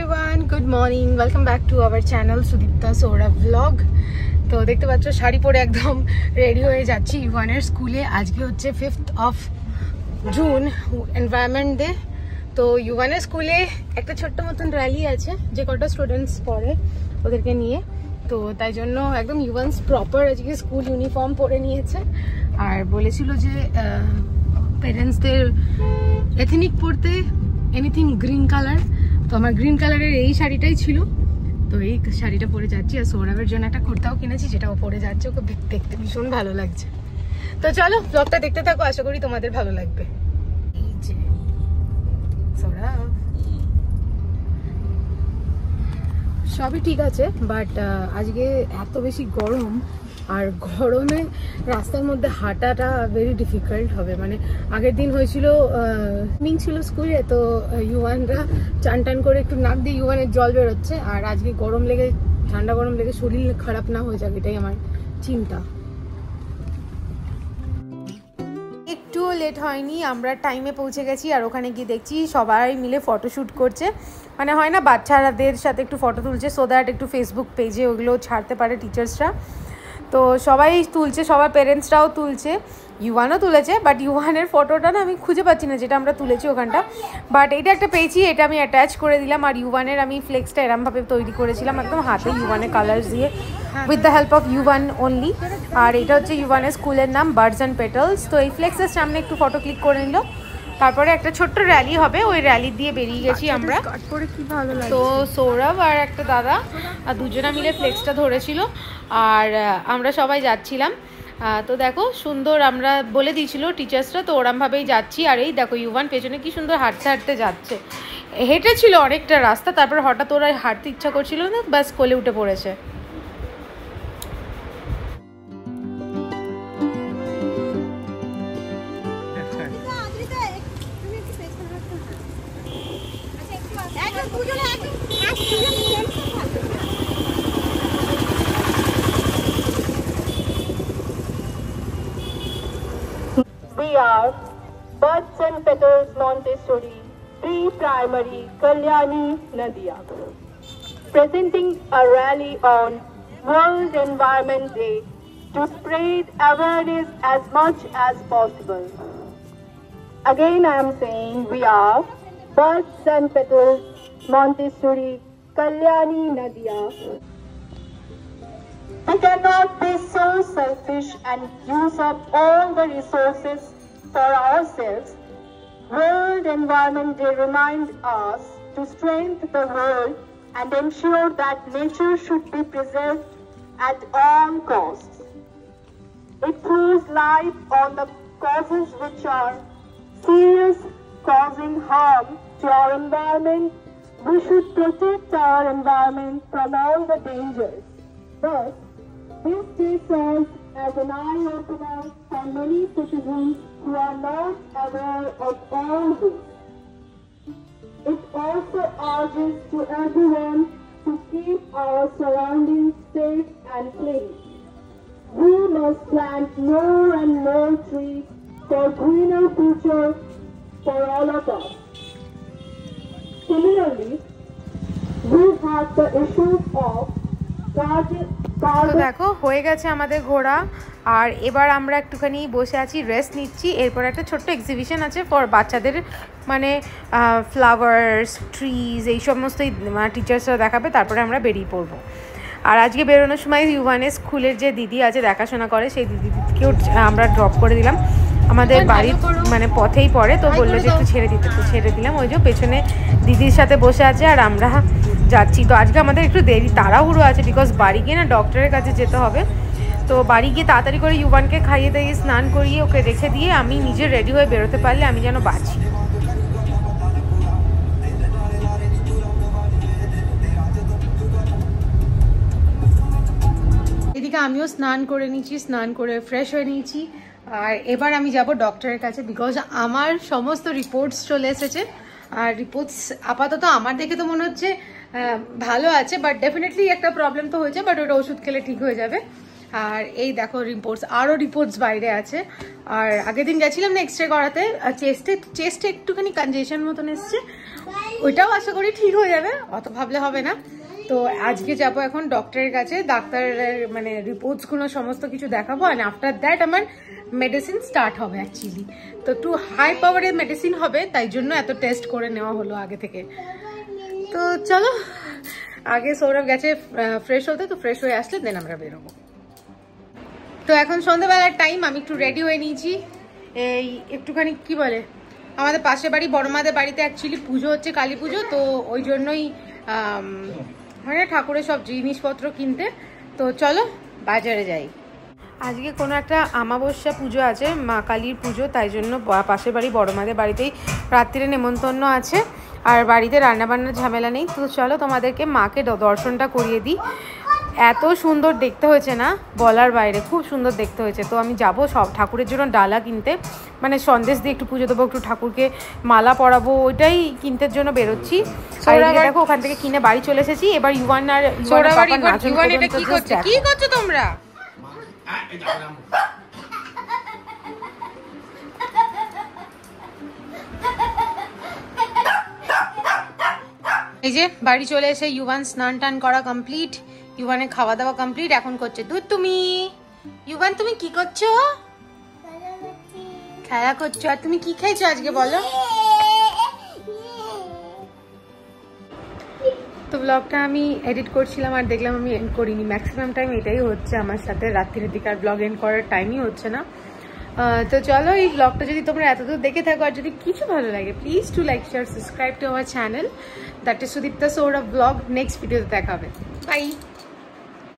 everyone, good morning. Welcome back to our channel Sudipta Saurabh vlog. তো দেখতে পাচ্ছ শাড়ি পরে একদম রেডি হয়ে যাচ্ছি ইভানের স্কুলে। আজকে হচ্ছে 5th of June environment day. তো ইভানের স্কুলে একটা ছোট্ট মতন র্যালি আছে, যে কটা স্টুডেন্টস পড়ে ওদেরকে নিয়ে। তো তাই জন্য একদম ইভান্স প্রপার আজকে স্কুল ইউনিফর্ম পরে নিয়েছে, আর বলেছিল যে পেরেন্টসদের এথনিক পড়তে এনিথিং গ্রিন কালার। তো আমার গ্রিন কালারের এই শাড়িটাই ছিল, তো এই শাড়িটা পরে যাচ্ছি। আর সৌরভের জন্য একটা কুর্তাও কিনেছি, যেটাও পরে যাচ্ছে, ওকে দেখতে ভীষণ ভালো লাগছে। তো চলো ব্লগটা দেখতে থাকো, আশা করি তোমাদের ভালো লাগবে। এই যে সৌরভ, সবই ঠিক আছে, বাট আজকে এত বেশি গরম, আর গরমে রাস্তার মধ্যে হাঁটাটা ভেরি ডিফিকাল্ট হবে। মানে আগের দিন হয়েছিল ছিল স্কুলে, তো ইউয়ানরা চান টান করে একটু নাক দিয়ে ইউয়ানের জল বেরোচ্ছে, আর আজকে গরম লেগে ঠান্ডা গরম লেগে শরীর খারাপ না হয়ে যাবে, এটাই আমার চিন্তা। একটুও লেট হয়নি, আমরা টাইমে পৌঁছে গেছি। আর ওখানে গিয়ে দেখছি সবাই মিলে ফটোশ্যুট করছে, মানে হয় না বাচ্চাদের সাথে একটু ফটো তুলছে, সো দ্যাট একটু ফেসবুক পেজে ওগুলো ছাড়তে পারে টিচার্সরা। তো সবাই তুলছে, সবার পেরেন্টসরাও তুলছে, ইউয়ানও তুলেছে। বাট ইউয়ানের ফটোটা না আমি খুঁজে পাচ্ছি না, যেটা আমরা তুলেছি ওখানটা। বাট এটা একটা পেয়েছি, এটা আমি অ্যাটাচ করে দিলাম। আর ইউয়ানের আমি ফ্লেক্সটা এরমভাবে তৈরি করেছিলাম একদম হাতে, ইউয়ানের কালার্স দিয়ে, উইথ দ্য হেল্প অফ ইউয়ান অনলি। আর এটা হচ্ছে ইউয়ানের স্কুলের নাম বার্ডস অ্যান্ড পেটালস। তো এই ফ্লেক্সের সামনে একটু ফটো ক্লিক করে নিল, তারপরে একটা ছোট্ট র্যালি হবে, ওই র্যালি দিয়ে বেরিয়ে গেছি আমরা। তো সৌরভ আর একটা দাদা আর দুজনা মিলে ফ্লেক্সটা ধরেছিল, আর আমরা সবাই যাচ্ছিলাম। তো দেখো সুন্দর, আমরা বলে দিয়েছিল টিচার্সরা, তো ওরমভাবেই যাচ্ছি। আর এই দেখো ইউভান পেছনে কি সুন্দর হাঁটতে হাঁটতে যাচ্ছে, হেঁটেছিল অনেকটা রাস্তা, তারপর হঠাৎ ওরা হাঁটতে ইচ্ছা করছিল না, ব্যাস কোলে উঠে পড়েছে। We are Buds and Petals Montessori Pre-Primary Kalyani Nadia, presenting a rally on World Environment Day to spread awareness as much as possible. Again I am saying we are Buds and Petals Montessori Kalyani Nadia. We cannot be so selfish and use up all the resources for ourselves. World Environment Day reminds us to strengthen the world and ensure that nature should be preserved at all costs. It throws light on the causes which are serious, causing harm to our environment. We should protect our environment from all the dangers. But this day serves as an eye-opener for many citizens who are not aware of all this. It also urges to everyone to keep our surroundings safe and clean. We must plant more and more trees for greener future for all of us. Similarly, we have the issues of তো দেখো হয়ে গেছে আমাদের ঘোরা, আর এবার আমরা একটুখানি বসে আছি, রেস্ট নিচ্ছি। এরপর একটা ছোট্ট এক্সিবিশন আছে ফর বাচ্চাদের, মানে ফ্লাওয়ার্স, ট্রিজ, এই সমস্তই টিচার্সরা দেখাবে, তারপরে আমরা বেরিয়ে পড়বো। আর আজকে বেরোনোর সময় ইউভানের স্কুলের যে দিদি আছে দেখাশোনা করে, সেই দিদিকেও আমরা ড্রপ করে দিলাম, আমাদের বাড়ির মানে পথেই পড়ে। তো বললো যে একটু ছেড়ে দিতে, তো ছেড়ে দিলাম। ওই যে পেছনে দিদির সাথে বসে আছে, আর আমরা যাচ্ছি। তো আজকে আমাদের একটু দেরি, তাড়াহুড়ো আছে, বিকজ বাড়ি গিয়ে না ডক্টরের কাছে যেতে হবে। তো বাড়ি গিয়ে তাড়াতাড়ি করে ইউভানকে খাইয়ে দিয়ে স্নান করিয়ে ওকে রেখে দিয়ে আমি নিজে রেডি হয়ে বেরোতে পারলে আমি যেন বাঁচি। এদিকে আমিও স্নান করে নিয়েছি, স্নান করে ফ্রেশ হয়ে নিয়েছি, আর এবার আমি যাব ডক্টরের কাছে, বিকজ আমার সমস্ত রিপোর্টস চলে এসেছে। আর রিপোর্টস আপাতত আমার দেখে তো মনে হচ্ছে ভালো আছে, বাট ডেফিনেটলি একটা প্রবলেম তো হয়েছে, বাট ওটা ওষুধ খেলে ঠিক হয়ে যাবে। আর এই দেখো রিপোর্টস, আরও রিপোর্টস বাইরে আছে। আর আগের দিন গেছিলাম না এক্সরে করাতে, চেস্টে একটুখানি কনজেশন মতন এসছে, ওইটাও আশা করি ঠিক হয়ে যাবে, অত ভাবলে হবে না। তো আজকে যাবো এখন ডক্টরের কাছে, ডাক্তারের মানে রিপোর্টসগুলো সমস্ত কিছু দেখাবো, আর আফটার দ্যাট আমার মেডিসিন স্টার্ট হবে অ্যাকচুয়ালি। তো একটু হাই পাওয়ারের মেডিসিন হবে, তাই জন্য এত টেস্ট করে নেওয়া হলো আগে থেকে। তো চলো, আগে সৌরভ গেছে ফ্রেশ হতে, তো ফ্রেশ হয়ে আসলে দেন আমরা বেরোবো। তো এখন সন্ধ্যাবেলার টাইম, আমি একটু রেডি হয়ে নিয়েছি। এই একটুখানি কি বলে, আমাদের পাশের বাড়ি বড়মাদের বাড়িতে অ্যাকচুয়ালি পুজো হচ্ছে, কালী পুজো, তো ওই জন্যই মানে ঠাকুরের সব জিনিসপত্র কিনতে। তো চলো বাজারে যাই। আজকে কোনো একটা আমাবস্যা পুজো আছে, মা কালীর পুজো, তাই জন্য পাশের বাড়ি বড়মাদের বাড়িতেই রাত্রিরে নেমন্তন্ন আছে, আর বাড়িতে রান্নাবান্নার ঝামেলা নেই। তো চলো তোমাদেরকে মাকে দর্শনটা করিয়ে দিই। এত সুন্দর দেখতে হয়েছে না বলার বাইরে, খুব সুন্দর দেখতে হয়েছে। তো আমি যাব সব ঠাকুরের জন্য ডালা কিনতে, মানে সন্দেশ দিয়ে একটু পুজো দেবো, একটু ঠাকুরকে মালা পরাবো, ওইটাই কিনতে জন্য বেরোচ্ছি। দেখো ওখান থেকে কিনে বাড়ি চলে এসেছি। এবার ইউয়ান আর ইউয়ান এটা কি করছো তোমরা? এই যে বাড়ি চলে এসে ইউয়ান স্নান টান করা কমপ্লিট, ইউয়ানের খাওয়া দাওয়া কমপ্লিট, এখন করছে দুধ। তুমি ইউয়ান তুমি কি করছো? খেলা করছো। আর তুমি কি খাইছো আজকে বলো? তো ব্লগটা আমি এডিট করছিলাম আর দেখলাম আমি এন্ড করিনি। ম্যাক্সিমাম টাইম এটাই হচ্ছে আমার সাথে, রাত্রির দিকে আর ব্লগ এন্ড করার টাইমই হচ্ছে না। তো চলো, এই ব্লগটা যদি তোমরা এতদূর দেখে থাকো আর যদি কিছু ভালো লাগে, please to like share subscribe to our channel, that is Sudipta Sourav blog. Next ভিডিওতে দেখা হবে, বাই।